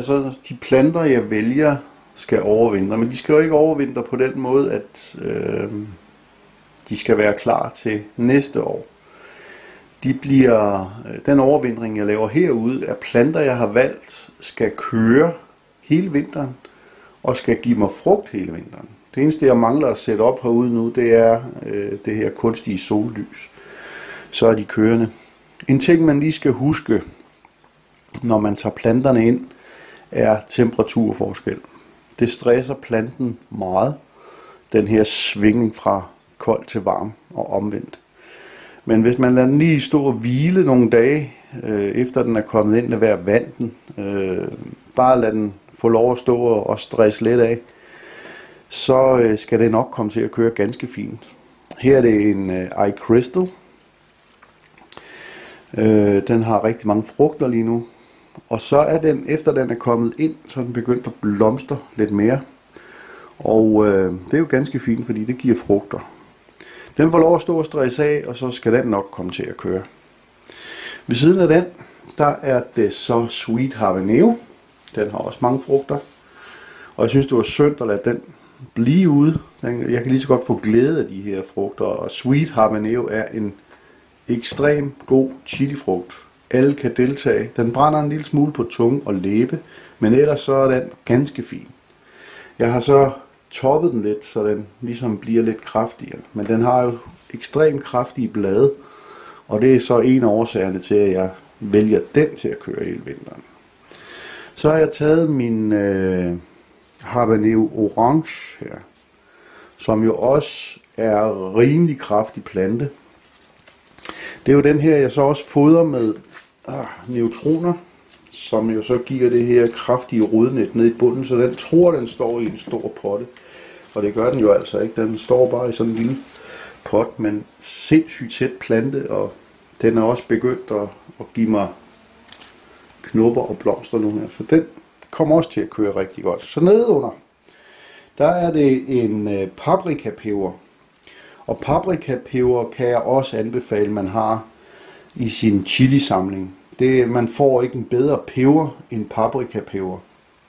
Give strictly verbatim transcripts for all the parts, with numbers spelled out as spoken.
så de planter, jeg vælger, skal overvintre. Men de skal jo ikke overvintre på den måde, at øh, de skal være klar til næste år. De bliver, den overvintring, jeg laver herude, er planter, jeg har valgt, skal køre hele vinteren og skal give mig frugt hele vinteren. Det eneste, jeg mangler at sætte op herude nu, det er øh, det her kunstige sollys. Så er de kørende. En ting, man lige skal huske, når man tager planterne ind, er temperaturforskel. Det stresser planten meget, den her svingning fra kold til varm og omvendt. Men hvis man lader den lige stå og hvile nogle dage, øh, efter den er kommet ind, lad være vand den, øh, bare lad den få lov at stå og stresse lidt af, så øh, skal det nok komme til at køre ganske fint. Her er det en øh, iCrystal. Øh, den har rigtig mange frugter lige nu. Og så er den, efter den er kommet ind, så er den begyndt at blomstre lidt mere. Og øh, det er jo ganske fint, fordi det giver frugter. Den får lov at stå og stresse af, og så skal den nok komme til at køre. Ved siden af den, der er det så Sweet Habanero. Den har også mange frugter. Og jeg synes, det var synd at lade den blive ude. Jeg kan lige så godt få glæde af de her frugter. Og Sweet Habanero er en ekstrem god chilifrugt. Alle kan deltage. Den brænder en lille smule på tunge og læbe, men ellers så er den ganske fin. Jeg har så toppet den lidt, så den ligesom bliver lidt kraftigere. Men den har jo ekstremt kraftige blade, og det er så en af årsagerne til, at jeg vælger den til at køre hele vinteren. Så har jeg taget min øh, Habanero Orange her, som jo også er rimelig kraftig plante. Det er jo den her, jeg så også fodrer med ah, neutroner, som jo så giver det her kraftige rodnet ned i bunden, så den tror, den står i en stor potte. Og det gør den jo altså ikke. Den står bare i sådan en lille pot, men sindssygt tæt plante, og den er også begyndt at, at give mig knopper og blomster nu her. Så den kommer også til at køre rigtig godt. Så nedenunder, der er det en øh, paprikapeber. Og paprikapeber kan jeg også anbefale, man har i sin chili-samling. Det, man får ikke en bedre peber end paprikapeber.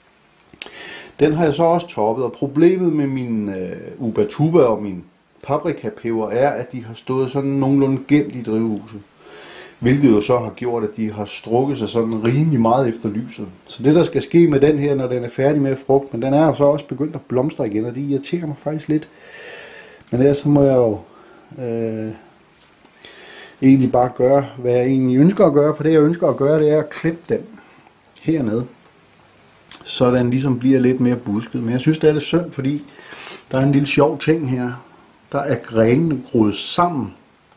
Den har jeg så også toppet, og problemet med min øh, ubatuba og min paprikapeber er, at de har stået sådan nogenlunde gemt i drivhuset. Hvilket jo så har gjort, at de har strukket sig sådan rimelig meget efter lyset. Så det der skal ske med den her, når den er færdig med frugt, men den er jo så også begyndt at blomstre igen, og det irriterer mig faktisk lidt. Men ellers så må jeg jo øh, egentlig bare gøre, hvad jeg egentlig ønsker at gøre, for det jeg ønsker at gøre, det er at klippe den hernede, så den ligesom bliver lidt mere busket. Men jeg synes, det er lidt synd, fordi der er en lille sjov ting her. Der er grenene groet sammen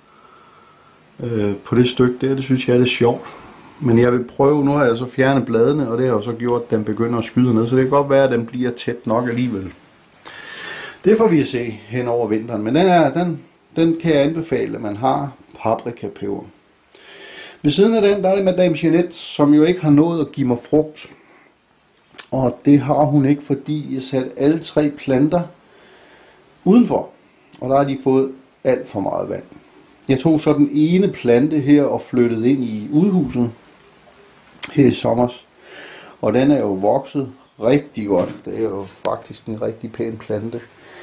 øh, på det stykke der. Det synes jeg er lidt sjovt. Men jeg vil prøve, nu har jeg så fjernet bladene, og det har jo så gjort, at den begynder at skyde ned. Så det kan godt være, at den bliver tæt nok alligevel. Det får vi at se hen over vinteren. Men den, er, den, den kan jeg anbefale, at man har paprikapeber. Ved siden af den, der er det Madame Jeanette, som jo ikke har nået at give mig frugt. Og det har hun ikke, fordi jeg satte alle tre planter udenfor. Og der har de fået alt for meget vand. Jeg tog så den ene plante her og flyttede ind i udhuset her i sommer. Og den er jo vokset rigtig godt. Det er jo faktisk en rigtig pæn plante.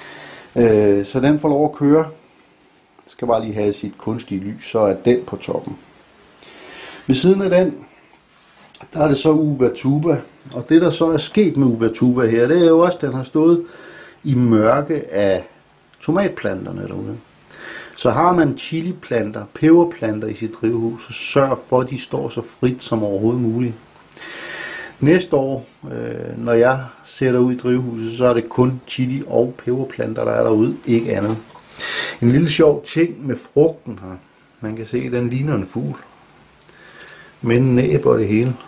Så den får lov at køre. Skal bare lige have sit kunstige lys, så er den på toppen. Ved siden af den, der er det så ubatuba. Og det der så er sket med ubatuba her, det er jo også, at den har stået i mørke af tomatplanterne derude. Så har man chiliplanter, peberplanter i sit drivhus, så sørg for, at de står så frit som overhovedet muligt. Næste år, øh, når jeg sætter ud i drivhuset, så er det kun chili og peberplanter, der er derude, ikke andet. En lille sjov ting med frugten her. Man kan se, at den ligner en fugl. Men næb og det hele.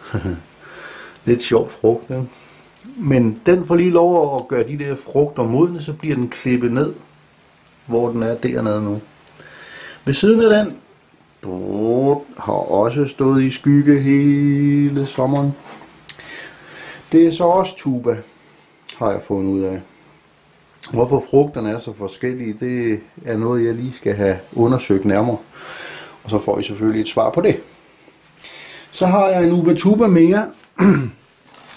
Lidt sjov frugt, ja. Men den får lige lov at gøre de der frugter modne, så bliver den klippet ned, hvor den er dernede nu. Ved siden af den, har også stået i skygge hele sommeren. Det er så også tuba, har jeg fundet ud af. Hvorfor frugterne er så forskellige, det er noget, jeg lige skal have undersøgt nærmere. Og så får I selvfølgelig et svar på det. Så har jeg en ubatuba mere.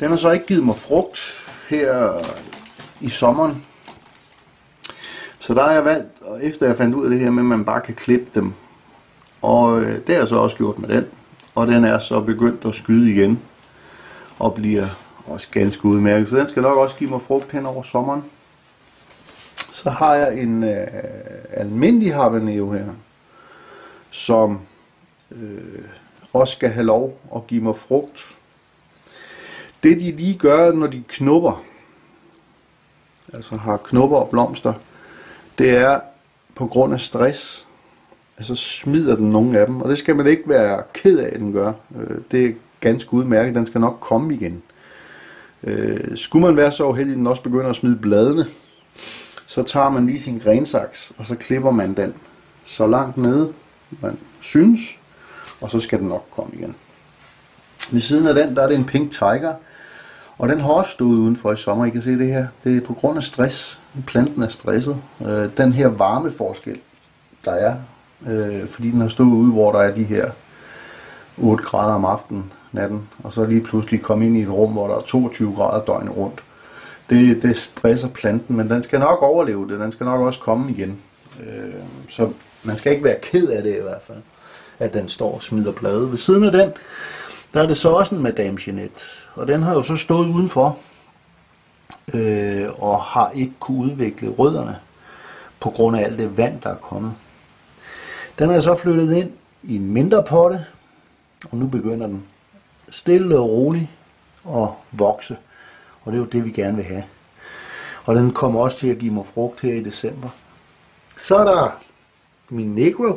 Den har så ikke givet mig frugt her i sommeren. Så der har jeg valgt, og efter jeg fandt ud af det her med, at man bare kan klippe dem. Og øh, det har jeg så også gjort med den. Og den er så begyndt at skyde igen. Og bliver også ganske udmærket. Så den skal nok også give mig frugt hen over sommeren. Så har jeg en øh, almindelig habanero her. Som øh, også skal have lov at give mig frugt. Det de lige gør, når de knupper, altså har knupper og blomster, det er på grund af stress, altså smider den nogle af dem, og det skal man ikke være ked af, at den gør. Det er ganske udmærket, den skal nok komme igen. Skulle man være så uheldig, at den også begynder at smide bladene, så tager man lige sin grensaks, og så klipper man den så langt nede, man synes, og så skal den nok komme igen. Ved siden af den, der er det en Pink Tiger, og den har også stået udenfor i sommer. I kan se det her. Det er på grund af stress. Planten er stresset. Øh, den her varmeforskel, der er, øh, fordi den har stået ude, hvor der er de her otte grader om aftenen, natten, og så lige pludselig komme ind i et rum, hvor der er toogtyve grader døgnet rundt. Det, det stresser planten, men den skal nok overleve det. Den skal nok også komme igen. Øh, så man skal ikke være ked af det i hvert fald, at den står og smider blade. Ved siden af den, der er det så også en Madame Jeanette, og den har jo så stået udenfor, øh, og har ikke kunne udvikle rødderne, på grund af alt det vand, der er kommet. Den er så flyttet ind i en mindre potte, og nu begynder den stille og roligt at vokse, og det er jo det, vi gerne vil have. Og den kommer også til at give mig frugt her i december. Så er der min Negro,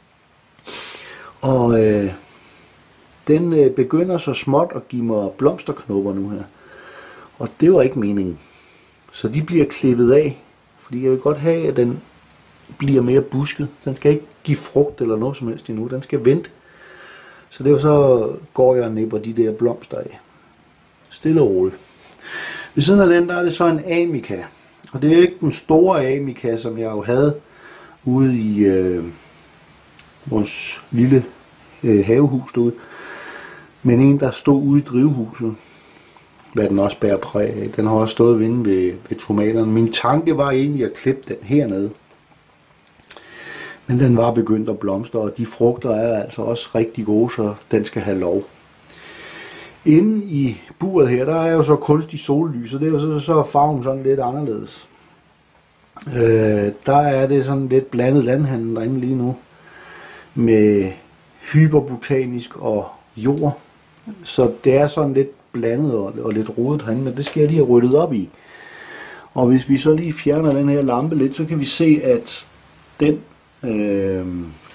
og øh, den øh, begynder så småt at give mig blomsterknopper nu her. Og det var ikke meningen. Så de bliver klippet af, fordi jeg vil godt have, at den bliver mere busket. Den skal ikke give frugt eller noget som helst endnu. Den skal vente. Så det er så går jeg og nipper de der blomster af. Stille og roligt. Ved siden af den, der er det så en Amica. Og det er ikke den store Amica, som jeg jo havde ude i øh, vores lille øh, havehus derude. Men en, der stod ude i drivhuset, hvad den også bærer præg af. Den har også stået vinde ved, ved tomaterne. Min tanke var egentlig at klippe den hernede. Men den var begyndt at blomstre, og de frugter er altså også rigtig gode, så den skal have lov. Inde i buret her, der er jo så kunstig sollys, og det er jo så, så er farven sådan lidt anderledes. Øh, der er det sådan lidt blandet landhandel derinde lige nu, med hyperbotanisk og jord. Så det er sådan lidt blandet og, og lidt rodet herinde, men det skal jeg lige have ryddet op i. Og hvis vi så lige fjerner den her lampe lidt, så kan vi se, at den øh,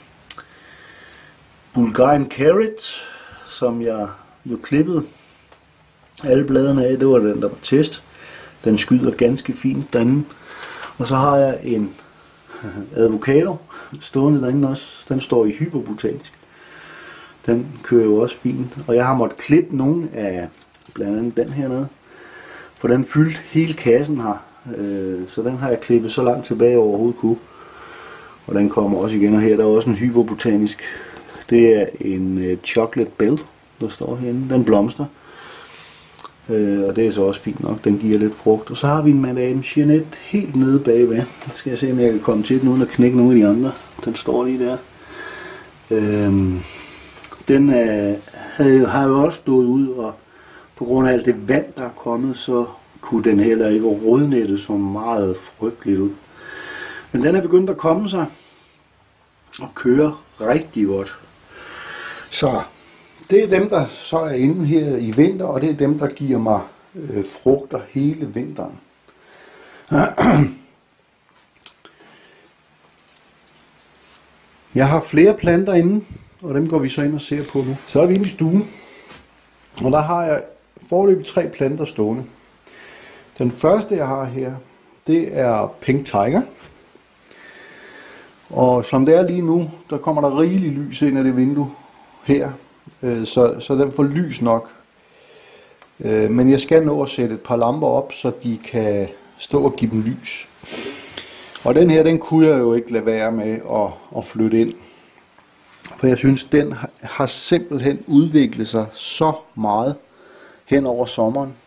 Bulgarian Carrot, som jeg jo klippede alle bladene af, det var den, der var test. Den skyder ganske fint derinde. Og så har jeg en avocado stående derinde også. Den står i hyperbotanisk. Den kører jo også fint. Og jeg har måttet klippe nogle af blandt andet den hernede. For den fyldte hele kassen her. Så den har jeg klippet så langt tilbage overhovedet kunne. Og den kommer også igen. Og her der er også en hyperbotanisk. Det er en Chocolate Bell, der står herinde. Den blomster. Og det er så også fint nok. Den giver lidt frugt. Og så har vi en Madame Jeanette helt nede bagved. Så skal jeg se, om jeg kan komme til den uden at knække nogle af de andre. Den står lige der. Øhm, den er, havde, har jo også stået ud, og på grund af alt det vand, der er kommet, så kunne den heller ikke rodnette så meget frygteligt ud. Men den er begyndt at komme sig og køre rigtig godt. Så det er dem, der så er inde her i vinter, og det er dem, der giver mig øh, frugter hele vinteren. Jeg har flere planter inde, og dem går vi så ind og ser på nu. Så er vi inde i stuen, og der har jeg foreløbig tre planter stående. Den første, jeg har her, det er Pink Tiger. Og som det er lige nu, der kommer der rigelig lys ind af det vindue her. Så, så den får lys nok. Men jeg skal nå at sætte et par lamper op, så de kan stå og give dem lys. Og den her, den kunne jeg jo ikke lade være med at, at flytte ind. For jeg synes, den har simpelthen udviklet sig så meget hen over sommeren.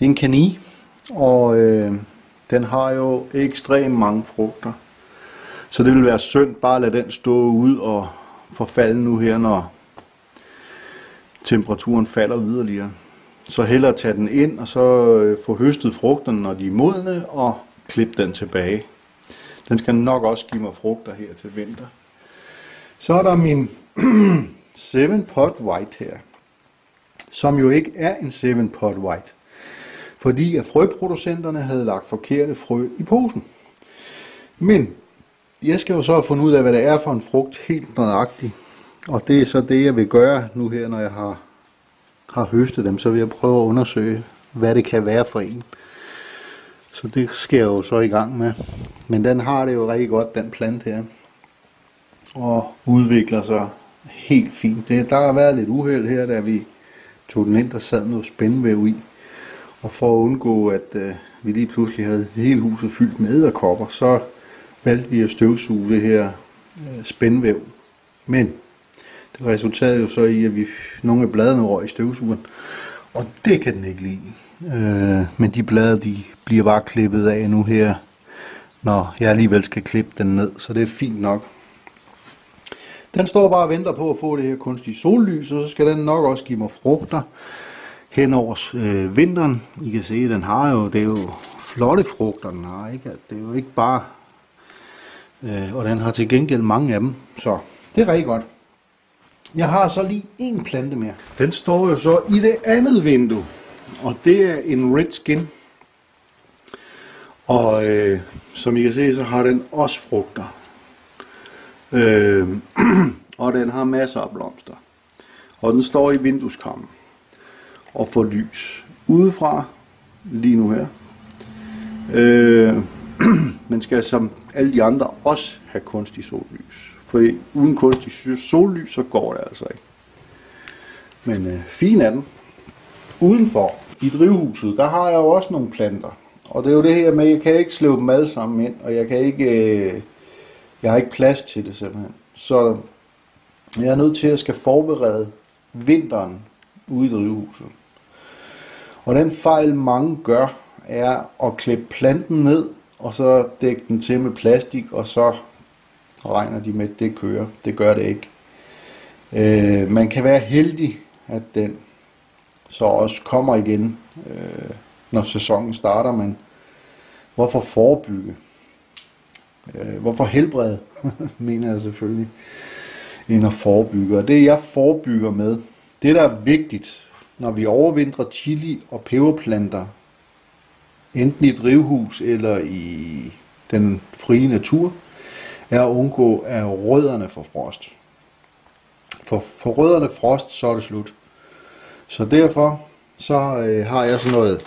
Det er en kani, og øh, den har jo ekstremt mange frugter. Så det vil være synd bare at lade den stå ud og forfalde nu her, når temperaturen falder yderligere. Så hellere tage den ind og så øh, få høstet frugterne, når de er modne, og klippe den tilbage. Den skal nok også give mig frugter her til vinter. Så er der min seven pot white her, som jo ikke er en seven pot white, fordi at frøproducenterne havde lagt forkerte frø i posen. Men jeg skal jo så have fundet ud af, hvad det er for en frugt helt nøjagtigt, og det er så det, jeg vil gøre nu her, når jeg har, har høstet dem. Så vil jeg prøve at undersøge, hvad det kan være for en. Så det skal jeg jo så i gang med. Men den har det jo rigtig godt, den plante her, og udvikler sig helt fint. Det, der har været lidt uheld her, da vi tog den ind, der sad noget spændvæv i. Og for at undgå, at øh, vi lige pludselig havde hele huset fyldt med edderkopper, så valgte vi at støvsuge det her øh, spændvæv. Men det resulterede jo så i, at vi nogle af bladene røg i støvsugeren. Og det kan den ikke lide. Øh, men de blade, de bliver bare klippet af nu her, når jeg alligevel skal klippe den ned. Så det er fint nok. Den står bare og venter på at få det her kunstige sollys, og så skal den nok også give mig frugter hen over øh, vinteren. I kan se, den har jo, det er jo flotte frugter, den har, ikke? Det er jo ikke bare, øh, og den har til gengæld mange af dem, så det er rigtig godt. Jeg har så lige en plante mere. Den står jo så i det andet vindue, og det er en Red Skin. Og øh, som I kan se, så har den også frugter. Øh, og den har masser af blomster. Og den står i vindueskarmen og får lys udefra lige nu her. Øh, men skal som alle de andre også have kunstig sollys. For uden kunstig sollys, så går det altså ikke. Men øh, fin er den. Udenfor i drivhuset, der har jeg jo også nogle planter. Og det er jo det her med, at jeg kan ikke slæve dem alle sammen ind, og jeg kan ikke, øh, jeg har ikke plads til det simpelthen. Så jeg er nødt til at skal forberede vinteren ude i drivhuset. Og den fejl mange gør, er at klippe planten ned, og så dække den til med plastik, og så regner de med, at det kører. Det gør det ikke. Øh, man kan være heldig, at den så også kommer igen, øh, når sæsonen starter, men hvorfor forebygge? Øh, hvorfor helbrede, mener jeg selvfølgelig, end at forebygge. Og det jeg forebygger med, det der er vigtigt, når vi overvintrer chili og peberplanter, enten i drivhus eller i den frie natur, er at undgå, at rødderne får frost. For for rødderne frost, så er det slut. Så derfor så øh, har jeg sådan noget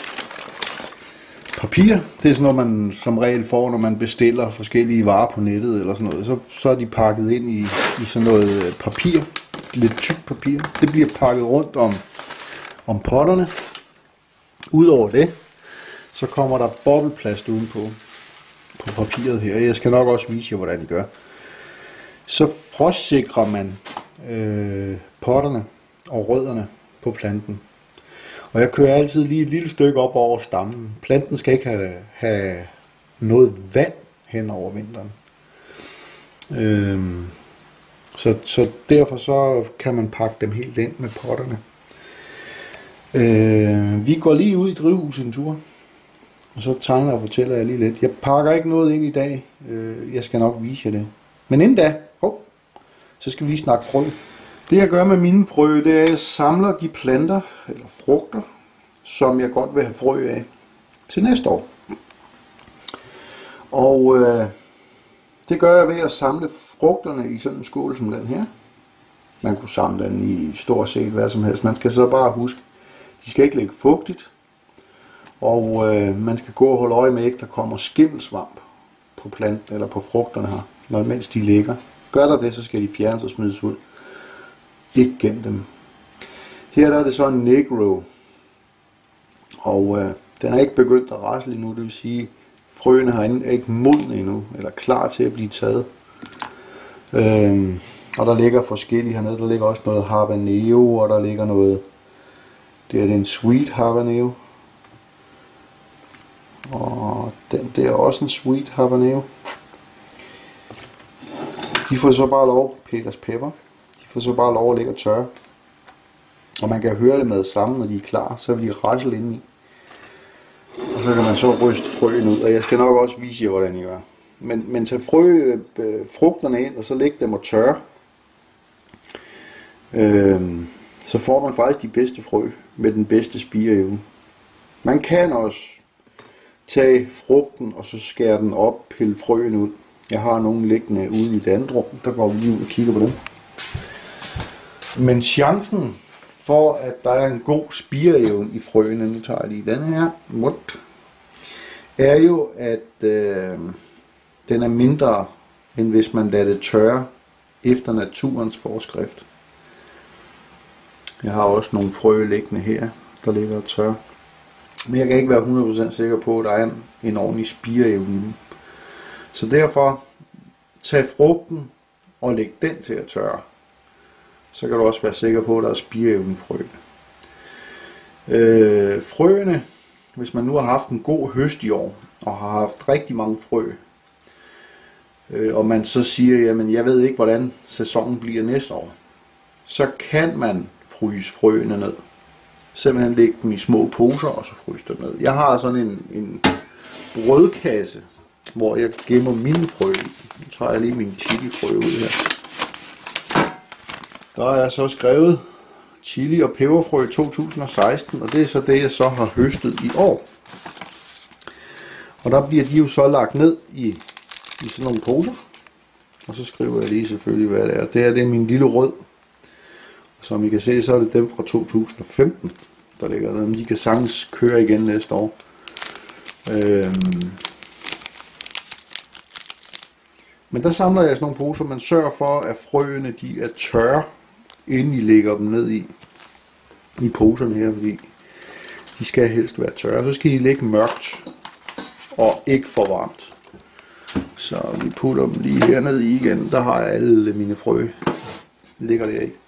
papir. Det er sådan noget, man som regel får, når man bestiller forskellige varer på nettet eller sådan noget. Så, så er de pakket ind i, i sådan noget papir, lidt tykt papir. Det bliver pakket rundt om, om potterne. Udover det, så kommer der bobleplast udenpå på papiret her. Jeg skal nok også vise jer, hvordan det gør. Så frostsikrer man øh, potterne og rødderne på planten. Og jeg kører altid lige et lille stykke op over stammen. Planten skal ikke have, have noget vand hen over vinteren. Øhm, så, så derfor så kan man pakke dem helt ind med potterne. Øh, vi går lige ud i drivhuset en tur. Og så tegner og fortæller jeg lige lidt. Jeg pakker ikke noget ind i dag. Øh, jeg skal nok vise jer det. Men inden da, oh, så skal vi lige snakke frø. Det jeg gør med mine frø, det er, at jeg samler de planter eller frugter, som jeg godt vil have frø af til næste år. Og øh, det gør jeg ved at samle frugterne i sådan en skål som den her. Man kunne samle den i stort set hvad som helst. Man skal så bare huske, de skal ikke ligge fugtigt. Og øh, man skal gå og holde øje med, ikke der kommer skimmelsvamp på planten eller på frugterne her, når mens de ligger. Gør der det, så skal de fjernes og smides ud. Ikke gem dem. Her der er det så en negro. Og øh, den er ikke begyndt at rasle endnu, det vil sige, frøene har ikke modne endnu, eller klar til at blive taget. Øh, og der ligger forskellige hernede. Der ligger også noget habanero, og der ligger noget, det er en sweet habanero. Den der er også en sweet habanero. De får så bare lov, Peters pepper, de får så bare lov at ligge og tørre. Og man kan høre det med sammen, når de er klar, så vil de rasle indeni. Og så kan man så ryste frøen ud, og jeg skal nok også vise jer, hvordan I gør. Men, men tag frø, øh, frugterne ind, og så læg dem og tørre. Øhm, så får man faktisk de bedste frø med den bedste spireevne. Man kan også tage frugten og så skære den op, pille frøen ud. Jeg har nogle liggende ude i det andet rum, der går vi lige ud og kigger på dem. Men chancen for at der er en god spireevne i frøene, nu tager jeg lige den her, what? er jo at øh, den er mindre end hvis man lader det tørre efter naturens forskrift. Jeg har også nogle frø liggende her, der ligger og tørre. Men jeg kan ikke være hundrede procent sikker på, at der er en, en ordentlig spireevne i dem. Så derfor, tag frugten og læg den til at tørre. Så kan du også være sikker på, at der er spireevne i frøene. Øh, frøene, hvis man nu har haft en god høst i år, og har haft rigtig mange frø, øh, og man så siger, jamen jeg ved ikke, hvordan sæsonen bliver næste år, så kan man fryse frøene ned. Simpelthen lægge dem i små poser, og så fryse dem ned. Jeg har sådan en, en brødkasse, hvor jeg gemmer mine frø i. Nu tager jeg lige min chilifrø ud her. Der er så skrevet chili og peberfrø to tusind og seksten, og det er så det, jeg så har høstet i år. Og der bliver de jo så lagt ned i, i sådan nogle poser. Og så skriver jeg lige selvfølgelig, hvad det er. Det er, det er min lille rød. Som I kan se, så er det dem fra to tusind og femten, der ligger der. Men de kan sagtens køre igen næste år. Øhm. Men der samler jeg sådan nogle poser, man sørger for, at frøene de er tørre, inden I lægger dem ned i, i poserne her, fordi de skal helst være tørre. Så skal I lægge mørkt og ikke for varmt. Så vi putter dem lige hernede i igen. Der har jeg alle mine frø. Ligger der i.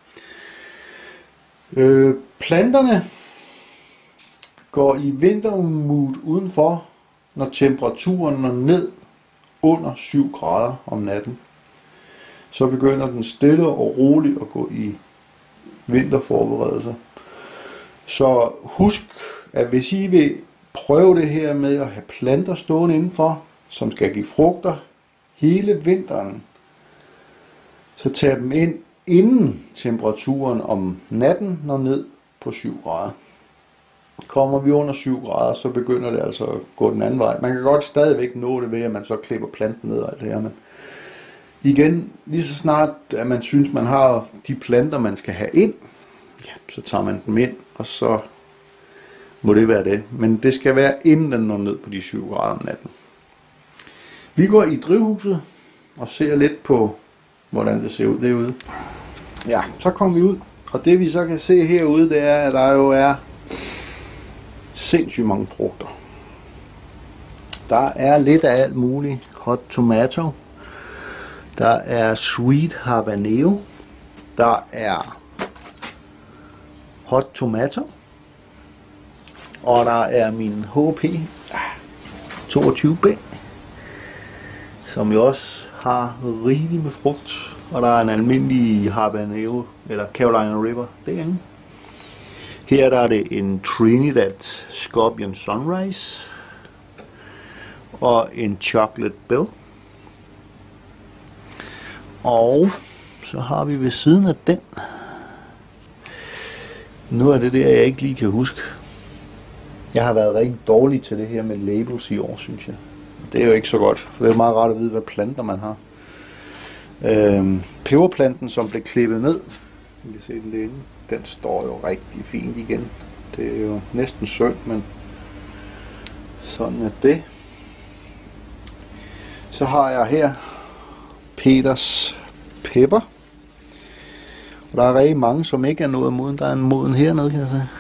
Øh, planterne går i vintermood udenfor, når temperaturen når ned under syv grader om natten. Så begynder den stille og roligt at gå i vinterforberedelser. Så husk, at hvis I vil prøve det her med at have planter stående indenfor, som skal give frugter hele vinteren, så tag dem ind inden temperaturen om natten når ned på syv grader. Kommer vi under syv grader, så begynder det altså at gå den anden vej. Man kan godt stadigvæk nå det ved, at man så klipper planten ned og alt det her, men igen, lige så snart at man synes, man har de planter, man skal have ind, ja, så tager man dem ind, og så må det være det. Men det skal være inden den når ned på de syv grader om natten. Vi går i drivhuset og ser lidt på, hvordan det ser ud derude. Ja, så kommer vi ud, og det vi så kan se herude, det er, at der jo er sindssygt mange frugter. Der er lidt af alt muligt. Hot tomato. Der er sweet habanero. Der er hot tomato. Og der er min H P toogtyve B, som jo også har rigeligt med frugt. Og der er en almindelig habanero, eller Carolina Reaper derinde. Her der er det en Trinidad Scorpion Sunrise og en Chocolate Bell. Og så har vi ved siden af den, nu er det der jeg ikke lige kan huske. Jeg har været rigtig dårlig til det her med labels i år, synes jeg. Det er jo ikke så godt, for det er meget rart at vide, hvad planter man har. Øhm, peberplanten, som blev klippet ned, I kan se den derinde, den står jo rigtig fint igen. Det er jo næsten synd, men sådan er det. Så har jeg her Peters pepper. Og der er rigtig mange, som ikke er nået moden. Der er en moden hernede, kan jeg sige.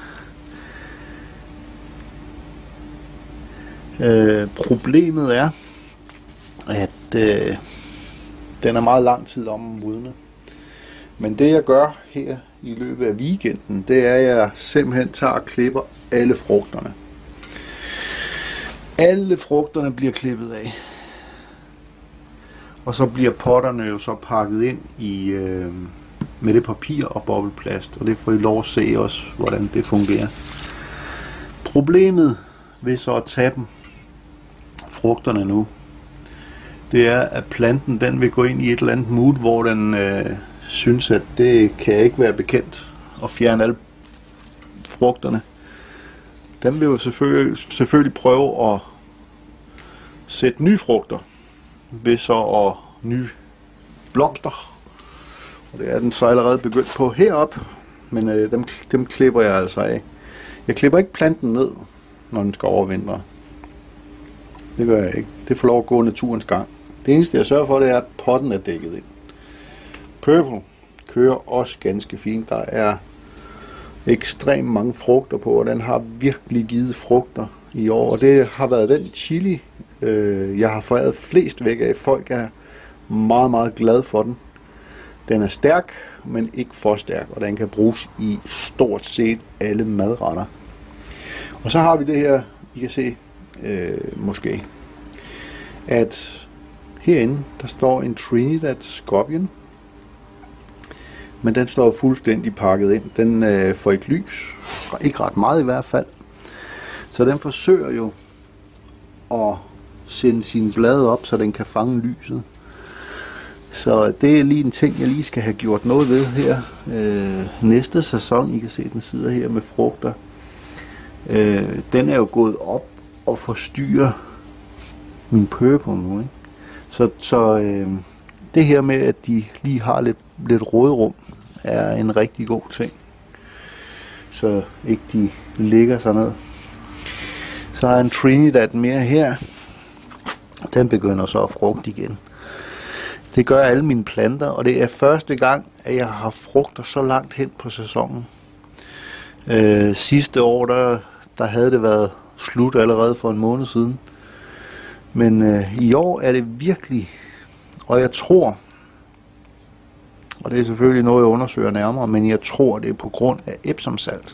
Øh, problemet er, at øh, den er meget lang tid om at modne. Men det jeg gør her i løbet af weekenden, det er, at jeg simpelthen tager og klipper alle frugterne. Alle frugterne bliver klippet af. Og så bliver potterne jo så pakket ind i øh, med det papir og bobleplast, og det får I lov at se også, hvordan det fungerer. Problemet ved så at tage dem, frugterne nu, det er, at planten den vil gå ind i et eller andet mood, hvor den øh, synes, at det kan ikke være bekendt at fjerne alle frugterne. Den vil jo selvfølgelig, selvfølgelig prøve at sætte nye frugter ved så at nye blomster. Og det er den så allerede begyndt på herop, men øh, dem, dem klipper jeg altså af. Jeg klipper ikke planten ned, når den skal overvintre. Det gør jeg ikke. Det får lov at gå naturens gang. Det eneste jeg sørger for, det er, at potten er dækket ind. Purple kører også ganske fint. Der er ekstremt mange frugter på, og den har virkelig givet frugter i år. Og det har været den chili, øh, jeg har foræret flest væk af. Folk er meget, meget glade for den. Den er stærk, men ikke for stærk, og den kan bruges i stort set alle madretter. Og så har vi det her, I kan se, øh, måske, at herinde, der står en Trinidad Scorpion, men den står fuldstændig pakket ind. Den øh, får ikke lys, ikke ret meget i hvert fald. Så den forsøger jo at sende sine blade op, så den kan fange lyset. Så det er lige en ting, jeg lige skal have gjort noget ved her. Øh, næste sæson, I kan se, den sidder her med frugter. Øh, den er jo gået op og forstyrrer min purple nu, ikke? Så, så øh, det her med, at de lige har lidt, lidt råderum, er en rigtig god ting. Så ikke de ligger sådan ned. Så har jeg en Trinidad mere her. Den begynder så at frugte igen. Det gør alle mine planter, og det er første gang, at jeg har frugter så langt hen på sæsonen. Øh, sidste år, der, der havde det været slut allerede for en måned siden. Men øh, i år er det virkelig, og jeg tror, og det er selvfølgelig noget, jeg undersøger nærmere, men jeg tror, det er på grund af epsomsalt.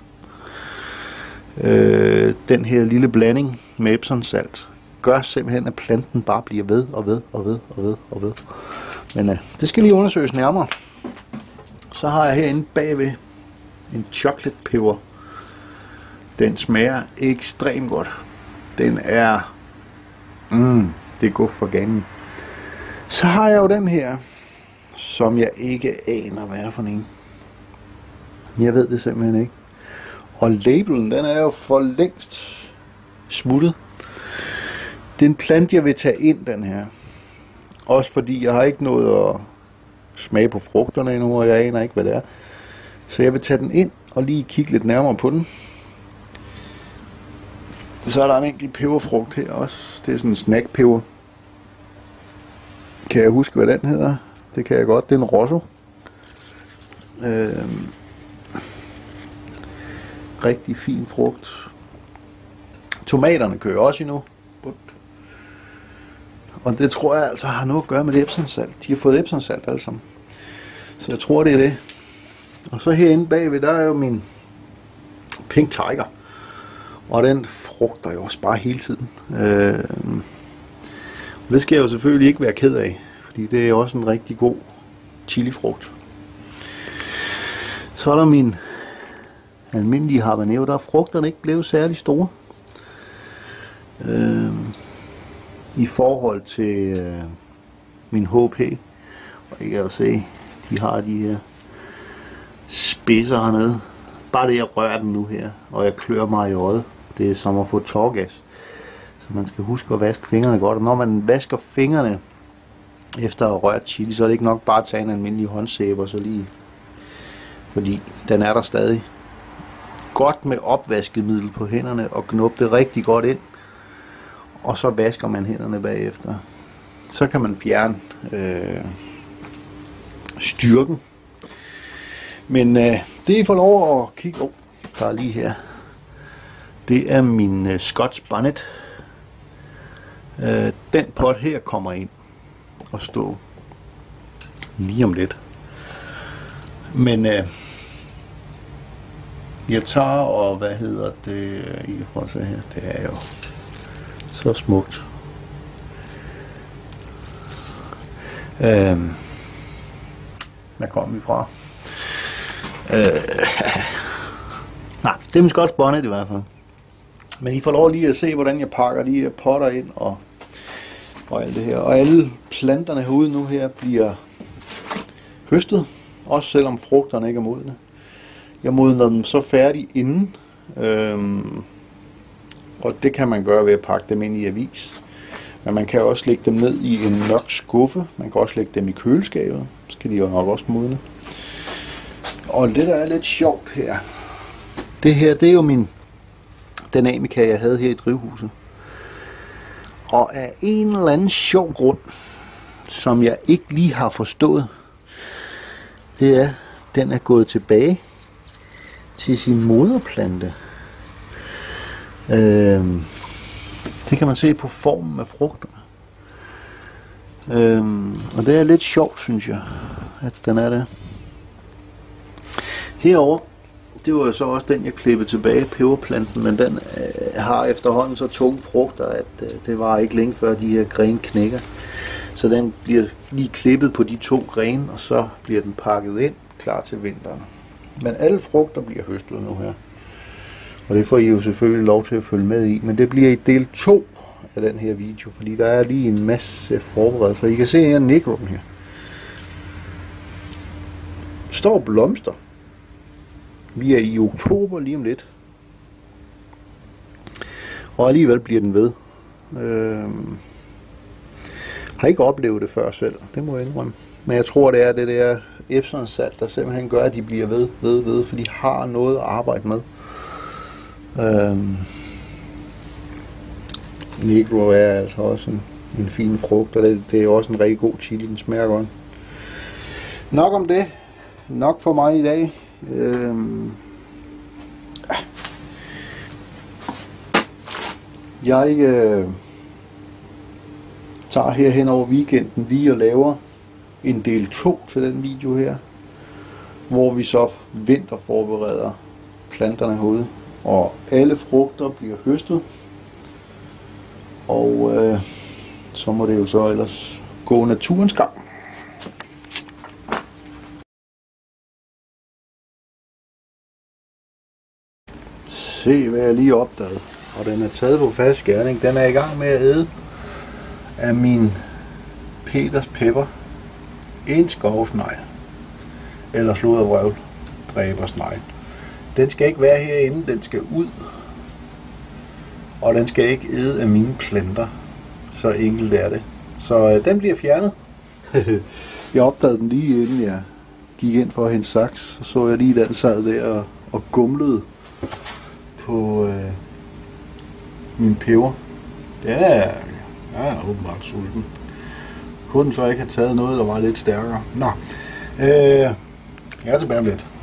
Øh, den her lille blanding med epsomsalt gør simpelthen, at planten bare bliver ved og ved og ved og ved og ved. Men øh, det skal lige undersøges nærmere. Så har jeg herinde bagved en chocolate peber. Den smager ekstremt godt. Den er... Mm, det er godt for ganen. Så har jeg jo den her, som jeg ikke aner, hvad er for en. Jeg ved det simpelthen ikke. Og labelen, den er jo for længst smuttet. Det er en plante, jeg vil tage ind, den her. Også fordi jeg har ikke noget at smage på frugterne endnu, og jeg aner ikke, hvad det er. Så jeg vil tage den ind og lige kigge lidt nærmere på den. Så er der en enkelt peberfrugt her også. Det er sådan en snackpeber. Kan jeg huske, hvad den hedder? Det kan jeg godt. Det er en rosso. Øhm. Rigtig fin frugt. Tomaterne kører også endnu. Og det tror jeg altså har noget at gøre med det epsomsalt. De har fået epsomsalt alle sammen. Så jeg tror, det er det. Og så herinde bagved, der er jo min Pink Tiger. Og den frugter jo også bare hele tiden. Øh, og det skal jeg jo selvfølgelig ikke være ked af. Fordi det er også en rigtig god chilifrugt. Så er der min almindelige habanero. Der er frugterne ikke blevet særlig store. Øh, I forhold til øh, min H P. Og I kan jo se, de har de her spidser hernede. Bare det, jeg rører den nu her, og jeg klør mig i øjet. Det er som at få tårgas. Så man skal huske at vaske fingrene godt. Og når man vasker fingrene efter at have rørt chili, så er det ikke nok bare at tage en almindelig håndsæbe og så lige. Fordi den er der stadig. Godt med opvaskemiddel på hænderne og knuppe det rigtig godt ind. Og så vasker man hænderne bagefter. Så kan man fjerne øh, styrken. Men øh, det I får lov at kigge over, oh, der er lige her. Det er min øh, Scotch Bonnet. Øh, den pot her kommer ind og stå lige om lidt. Men øh, jeg tager og hvad hedder det, I kan prøve at se her, det er jo Så smukt. Øhm. Hvad kom vi fra? Øh. Nej, det er min Scotch bonnet i hvert fald. Men I får lov lige at se, hvordan jeg pakker de her potter ind og, og alt det her. Og alle planterne herude nu her bliver høstet, også selvom frugterne ikke er modne. Jeg modner dem så færdig inden, øhm, og det kan man gøre ved at pakke dem ind i avis. Men man kan også lægge dem ned i en mørk skuffe. Man kan også lægge dem i køleskabet. Så skal de jo nok også modne. Og det der er lidt sjovt her, det her det er jo min Danamica, jeg havde her i drivhuset. Og af en eller anden sjov grund, som jeg ikke lige har forstået, det er, den er gået tilbage til sin moderplante. Øhm, det kan man se på formen af frugterne. Øhm, og det er lidt sjovt, synes jeg, at den er der. Herovre, det var så også den, jeg klippede tilbage, peberplanten, men den øh, har efterhånden så tunge frugter, at øh, det var ikke længe før de her grene knækker. Så den bliver lige klippet på de to grene, og så bliver den pakket ind, klar til vinteren. Men alle frugter bliver høstet nu her. Og det får I jo selvfølgelig lov til at følge med i, men det bliver i del to af den her video, fordi der er lige en masse forberedelser. I kan se her Negroen her. Står blomster. Vi er i oktober lige om lidt. Og alligevel bliver den ved. Øhm, har ikke oplevet det før selv, det må jeg indrømme. Men jeg tror, det er det der Epsom-salt, der simpelthen gør, at de bliver ved, ved, ved, for de har noget at arbejde med. Øhm, Negro er altså også en, en fin frugt, og det, det er også en rigtig god chili, den smager godt. Nok om det. Nok for mig i dag. Øhm, jeg øh, tager her hen over weekenden lige og laver en del to til den video her, hvor vi så vinterforbereder planterne herude, og alle frugter bliver høstet, og øh, så må det jo så ellers gå naturens gang. Se hvad jeg lige opdagede, og den er taget på fast skærning. Den er i gang med at æde af min Peters pepper. En skovsnegl, eller sluddervrøvl, dræbersnegl. Den skal ikke være herinde, den skal ud, og den skal ikke æde af mine planter. Så enkelt er det. Så øh, den bliver fjernet. Jeg opdagede den lige inden jeg gik ind for at hente saks, så så jeg lige den sad der og, og gumlede på øh, min peber. Ja, jeg er åbenbart sulten. Kunne den så ikke have taget noget, der var lidt stærkere. Nå, øh, jeg er tilbage om lidt.